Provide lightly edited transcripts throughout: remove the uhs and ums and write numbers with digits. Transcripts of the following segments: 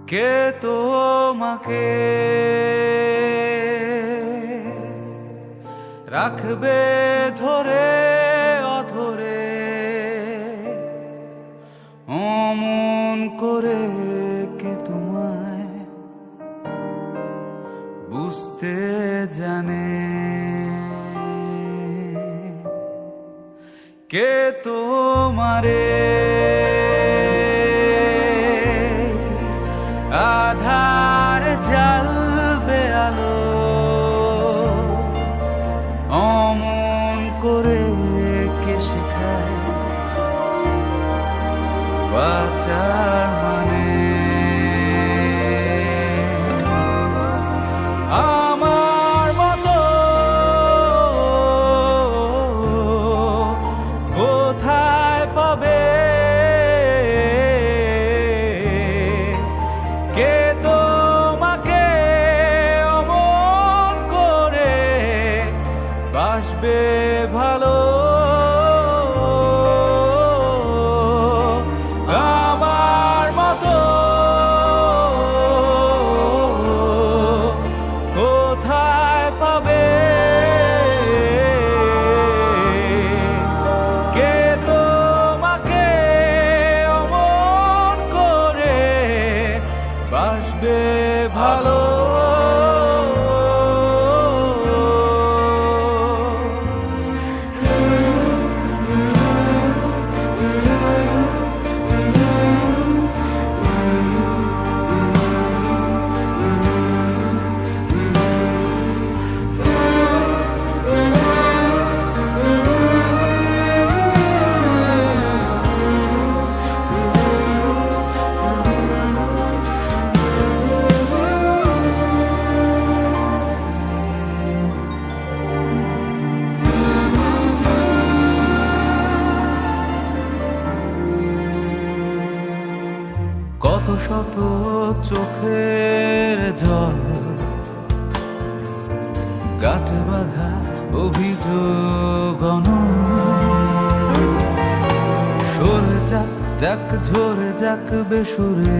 কে তোমাকে রাখবে ধরে অধরে, অমন করে কে তোমায় বুঝতে জানে? কে তোমারে আধার জ্বালবে আলো, অমন করে কে শেখায় বাঁচার মানে? আমার মতো কোথায় পাবে কে তোমাকে অমন করে বাসবে ভালো? আমার মতো কোথায় পাবে কে তোমাকে অমন করে বাসবে ভালো? কত শত চোখের জল, গাঁটে বাঁধা অভিযোগ, সরে যাক যাক ঝরে যাক বেসুরে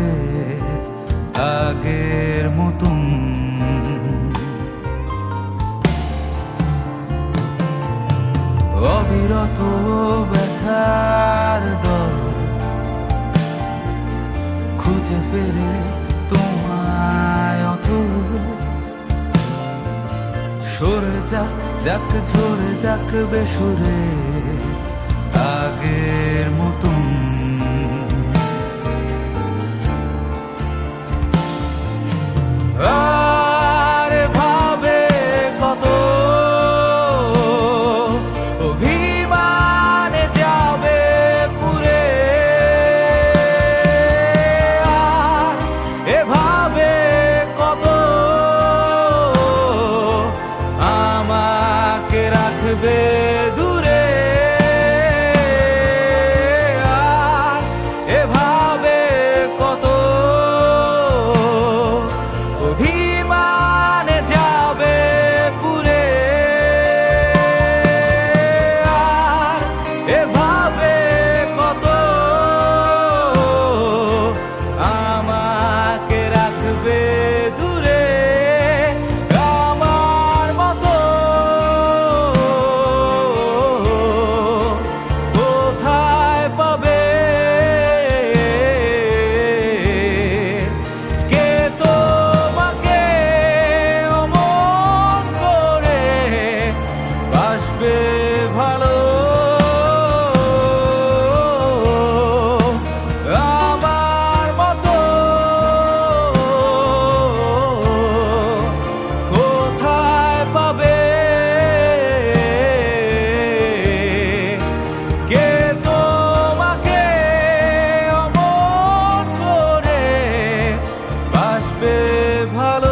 আগের মতন। অবিরত ব্যথার দল খুঁজে ফেরে তোমায় অত, সরে যাক যাক ঝরে যাক বেসুরে আগের মতন। আরে ভাবে কত অভিমানে যাবে পুরে, এভাবে কত আমাকে রাখবে দূরে, আর এভাবে কত অভিমানে যাবে পুরে, আর এভাবে কত আমাকে রাখবে দূরে। আমার মতো কোথায় পাবে কে তোমাকে অমন করে বাসবে ভালো? আমার মতো কোথায় পাবে কে তোমাকে অমন করে বাসবে ভালো?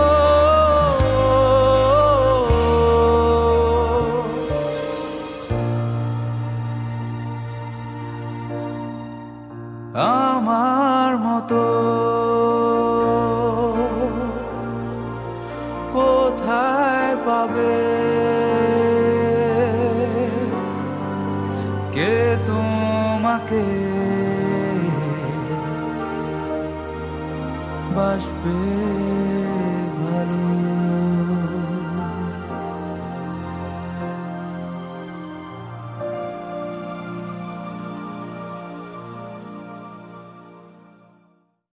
আমার মতো কোথায় পাবে কে তোমাকে বাসবে